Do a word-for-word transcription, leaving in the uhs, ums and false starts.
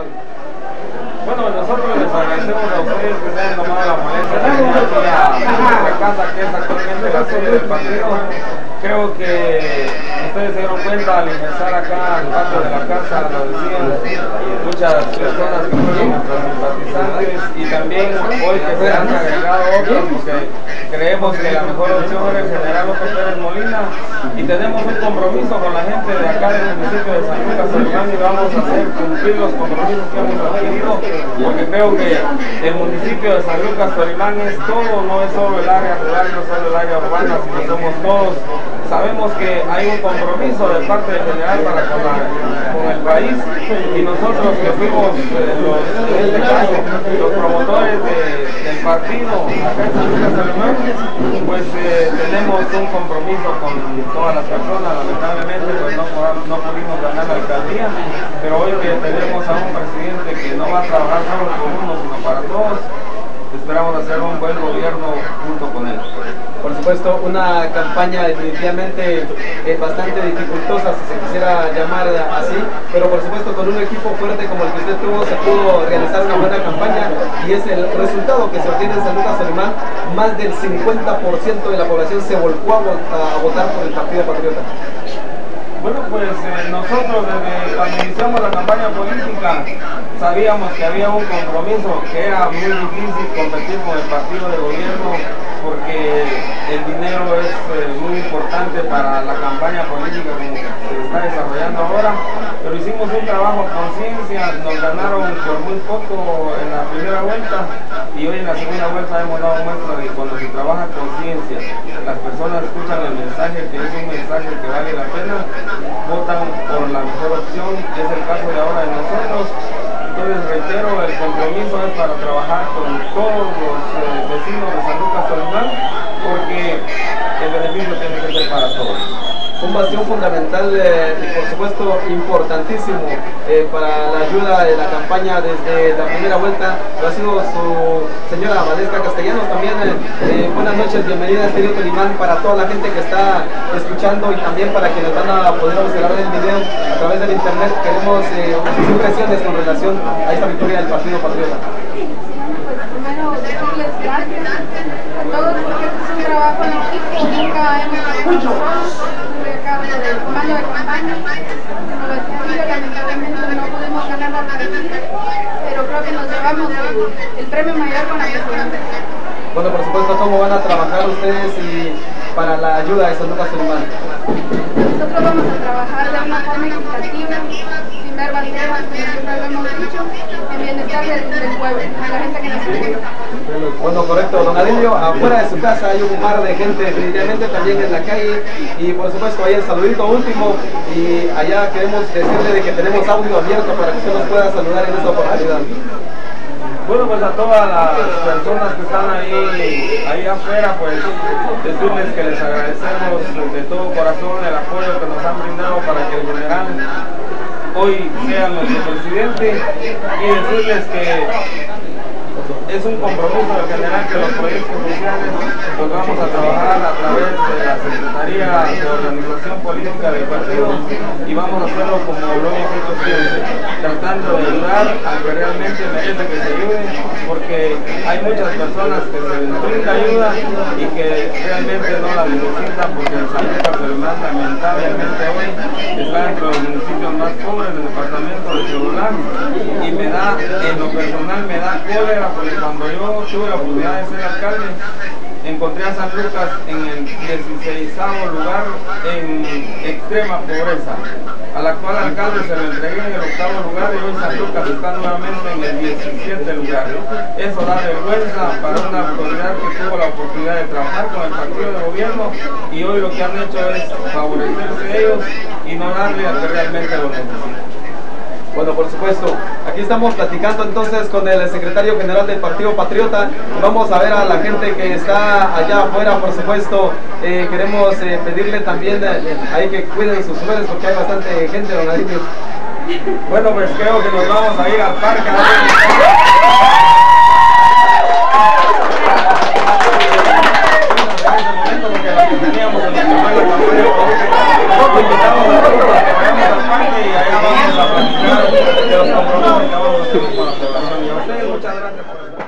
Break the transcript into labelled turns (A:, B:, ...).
A: Bueno, nosotros les agradecemos a ustedes que se hayan tomado la molestia de venir aquí a nuestra casa, que es actualmente la sede del partido. Creo que ustedes se dieron cuenta al ingresar acá al patio de la casa, lo decían muchas personas que fueron nuestros simpatizantes, y también hoy que se han agregado otros, porque creemos que la mejor opción era el general López Pérez Molina, y tenemos un compromiso con la gente de acá del municipio de San Lucas Solimán, y vamos a hacer cumplir los compromisos que hemos adquirido, porque creo que el municipio de San Lucas Solimán es todo, no es solo el área rural, no solo el área urbana, sino somos todos. Sabemos que hay un compromiso de parte del general para con, la, con el país, y nosotros que fuimos eh, los, en este caso, los promotores de, del partido acá en San Lucas Solimán, pues eh, tenemos un compromiso con todas las personas. Lamentablemente pues no, no pudimos ganar la alcaldía, pero hoy que tenemos a un presidente que no va a trabajar solo con uno, sino para todos, esperamos hacer un buen gobierno junto con él.
B: Por supuesto, una campaña definitivamente eh, bastante dificultosa, si se quisiera llamar así, pero por supuesto con un equipo fuerte como el que usted tuvo se pudo realizar una buena campaña, y es el resultado que se obtiene en San Lucas Solimán. Más del cincuenta por ciento de la población se volcó a, a votar por el Partido Patriota.
A: Bueno, pues eh, nosotros desde cuando iniciamos la campaña política sabíamos que había un compromiso, que era muy difícil competir con el partido de gobierno, porque el dinero es eh, muy importante para la campaña política como se está desarrollando ahora, pero hicimos un trabajo a conciencia, nos ganaron por muy poco en la primera vuelta, y hoy en la segunda vuelta hemos dado muestra de que cuando se trabaja a conciencia, las personas escuchan el mensaje, que es un mensaje que vale la pena, votan por la mejor opción, que es el caso de ahora de nosotros. Entonces reitero, el compromiso es para trabajar con todos los eh, vecinos de San Lucas Solimán, porque el beneficio tiene que ser para todos.
B: Un bastión fundamental eh, y por supuesto importantísimo eh, para la ayuda de la campaña desde la primera vuelta lo ha sido su señora Valesca Castellanos. También eh, eh, buenas noches, bienvenida a Estéreo Tolimán para toda la gente que está escuchando, y también para quienes van a poder observar el video a través del internet. Queremos eh, sus impresiones con relación a esta victoria del Partido Patriota.
C: Pues primero decirles gracias a todos, porque este es un trabajo en equipo, nunca hemos hecho cargo del comando de campaña. Como lo decía, lamentablemente no pudimos ganar la alcaldía, pero creo que nos llevamos el, el premio mayor con la presidencia.
B: Bueno, por supuesto, ¿cómo van a trabajar ustedes y para la ayuda de San Lucas Solimán?
C: Nosotros vamos a trabajar de una forma equitativa, sin ver banderas, como siempre lo hemos dicho, en bienestar del, del pueblo, de la gente que nos escucha.
B: Bueno, correcto, don Adilio, afuera de su casa hay un par de gente, definitivamente también en la calle, y por supuesto ahí el saludito último, y allá queremos decirle de que tenemos audio abierto para que usted nos pueda saludar en esta oportunidad.
A: Bueno, pues a todas las personas que están ahí, ahí afuera, pues decirles que les agradecemos de todo corazón el apoyo que nos han brindado para que el general hoy sea nuestro presidente, y decirles que es un compromiso del general que los proyectos sociales los vamos a trabajar a través de la Secretaría de Organización Política del partido, y vamos a hacerlo como lo hemos hecho siempre, tratando de ayudar a que realmente merece que se ayude, porque hay muchas personas que se les brinda ayuda y que realmente no la necesitan, porque el San Lucas Solimán lamentablemente hoy está entre los municipios más pobres del departamento de Chololán, y me da, en lo personal me da cólera, porque cuando yo tuve la oportunidad de ser alcalde, encontré a San Lucas en el dieciseisavo lugar en extrema pobreza. Al actual alcalde se lo entregué en el octavo lugar, y hoy San Lucas está nuevamente en el diecisiete lugar. Eso da vergüenza para una autoridad que tuvo la oportunidad de trabajar con el partido de gobierno, y hoy lo que han hecho es favorecerse ellos y no darle al que realmente lo necesita.
B: Bueno, por supuesto, aquí estamos platicando entonces con el secretario general del Partido Patriota. Vamos a ver a la gente que está allá afuera, por supuesto. Eh, queremos eh, pedirle también eh, ahí que cuiden sus suelos, porque hay bastante gente, don Adilio.
A: Bueno, pues creo que nos vamos a ir al parque. En este momento, porque la que tenía teníamos en la campaña, nosotros invitamos a todos para que vayamos al parque y allá vamos a platicar de los compromisos que vamos a hacer con la población. Y a ustedes muchas gracias por